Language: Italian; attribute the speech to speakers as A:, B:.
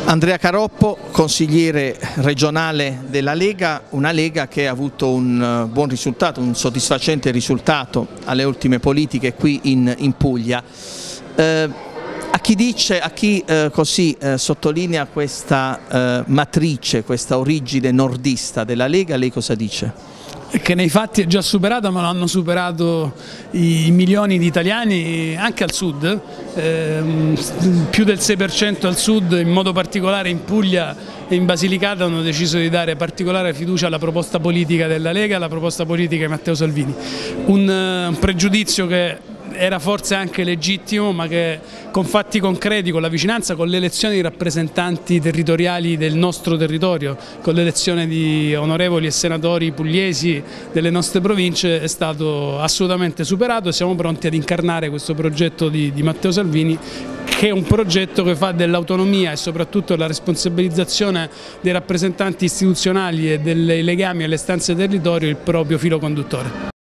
A: Andrea Caroppo, consigliere regionale della Lega, una Lega che ha avuto un buon risultato, un soddisfacente risultato alle ultime politiche qui in Puglia. A chi sottolinea questa matrice, questa origine nordista della Lega, lei cosa dice?
B: Che nei fatti è già superata, ma l'hanno superato i milioni di italiani anche al sud, più del 6% al sud, in modo particolare in Puglia e in Basilicata hanno deciso di dare particolare fiducia alla proposta politica della Lega, alla proposta politica di Matteo Salvini. Un pregiudizio che era forse anche legittimo, ma che con fatti concreti, con la vicinanza, con l'elezione di rappresentanti territoriali del nostro territorio, con l'elezione di onorevoli e senatori pugliesi delle nostre province, è stato assolutamente superato e siamo pronti ad incarnare questo progetto di Matteo Salvini, che è un progetto che fa dell'autonomia e soprattutto della responsabilizzazione dei rappresentanti istituzionali e dei legami alle istanze del territorio il proprio filo conduttore.